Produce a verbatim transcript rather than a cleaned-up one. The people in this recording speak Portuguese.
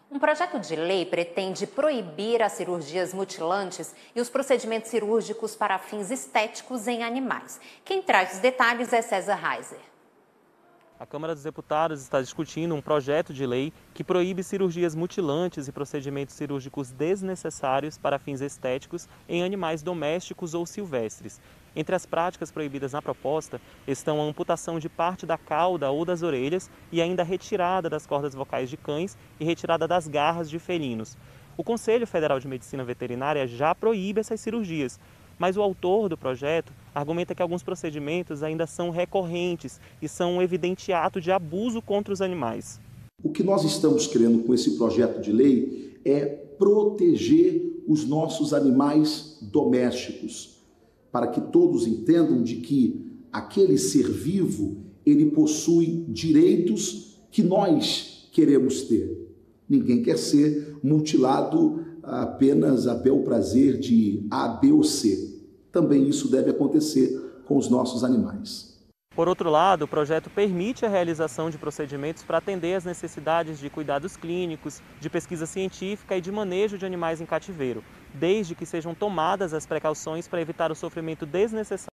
Um projeto de lei pretende proibir as cirurgias mutilantes e os procedimentos cirúrgicos para fins estéticos em animais. Quem traz os detalhes é César Reiser. A Câmara dos Deputados está discutindo um projeto de lei que proíbe cirurgias mutilantes e procedimentos cirúrgicos desnecessários para fins estéticos em animais domésticos ou silvestres. Entre as práticas proibidas na proposta estão a amputação de parte da cauda ou das orelhas e ainda a retirada das cordas vocais de cães e retirada das garras de felinos. O Conselho Federal de Medicina Veterinária já proíbe essas cirurgias, mas o autor do projeto argumenta que alguns procedimentos ainda são recorrentes e são um evidente ato de abuso contra os animais. O que nós estamos querendo com esse projeto de lei é proteger os nossos animais domésticos, para que todos entendam de que aquele ser vivo, ele possui direitos que nós queremos ter. Ninguém quer ser mutilado apenas a bel prazer de A, B ou C. Também isso deve acontecer com os nossos animais. Por outro lado, o projeto permite a realização de procedimentos para atender às necessidades de cuidados clínicos, de pesquisa científica e de manejo de animais em cativeiro, desde que sejam tomadas as precauções para evitar o sofrimento desnecessário